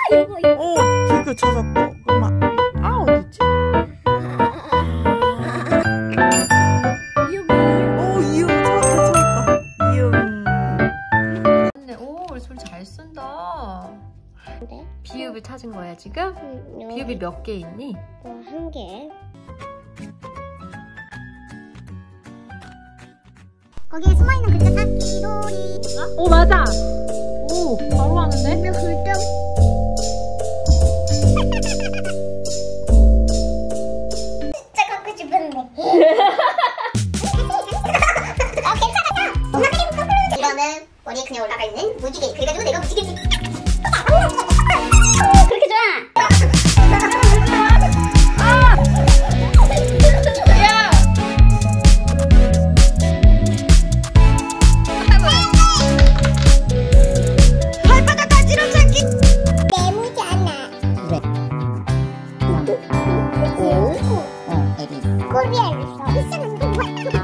오, 드디어 찾았고. 그럼 어딨지? 오, 이응 찾았다. 이응. 맞네. 오, 우리 소리 잘 쓴다. 비읍을 찾은 거야 지금? 비읍이 몇 개 있니? 한 개. 거기에 숨어있는 글자 찾기 놀이. 오, 맞아. 오, 바로 하는데? 몇 글자? 진짜 갖고 싶은데. 괜찮았어. 이거는 머리에 그냥 올라가 있는 무지개. 그래가지고 내가 무지개지. 그렇게 좋아. 코리아에서